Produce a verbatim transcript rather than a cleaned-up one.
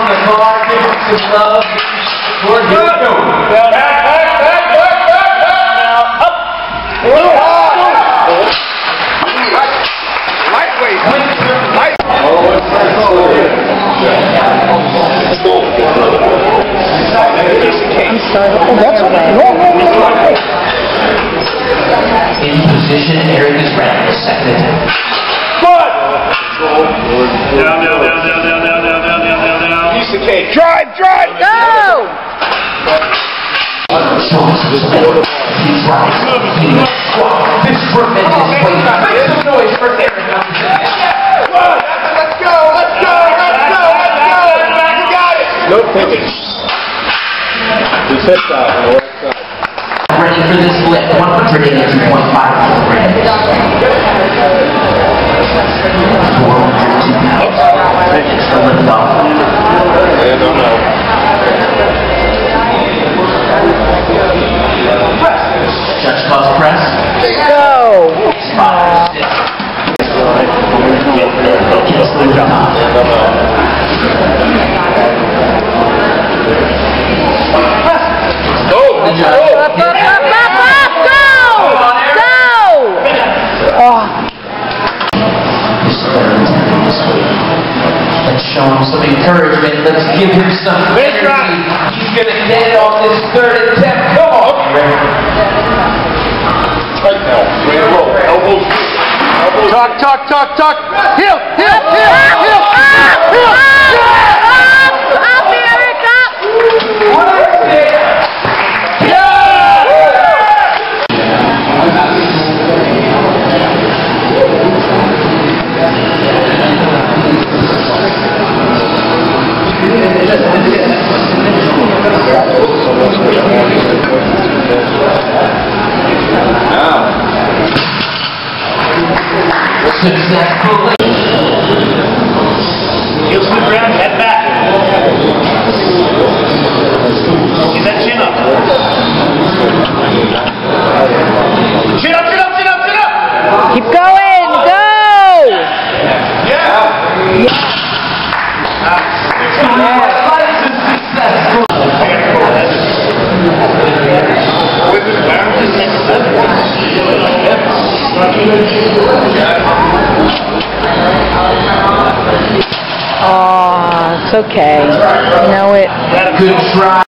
on the bar, give him some love. Here we go. Back, back, back, back, back, back. Now, up. Lightweight. Light. I'm sorry. Oh, that's okay. No, no, no, no. In position, Eric is ready. Second. Good. Down, down, down, down, down, down, down, down, down, down, down. Piece of cake. Drive, drive. Go. He's right. This tremendous weight. Make some noise for Eric. Let's go, let's go, let's go, let's go. You got it. No picking. His hips out on the right side. Ready for this lift, one hundred eighty-two point five kilograms. four hundred two pounds. It's the lift off. I don't know. Judge calls press. Go. Spot stick. Gets the lift off. Go! Good job. Up, up, up, up, up, go! Go! Oh. This third time this week. Let's show him some encouragement. Let's give him some energy. He's going to get it on this third attempt. Come on, Eric. Right now. Way to roll. Elbows. Elbows. Tuck, tuck, tuck, tuck. Heel, heel, heel, heel. Up, heel. up, up, Eric, up. What is it? Successfully. Heel sweep around, head back. Get that chin up. Chin up, chin up, chin up, chin up. Keep going, go! Yeah. Yeah. Oh, it's okay. You know it. Good try.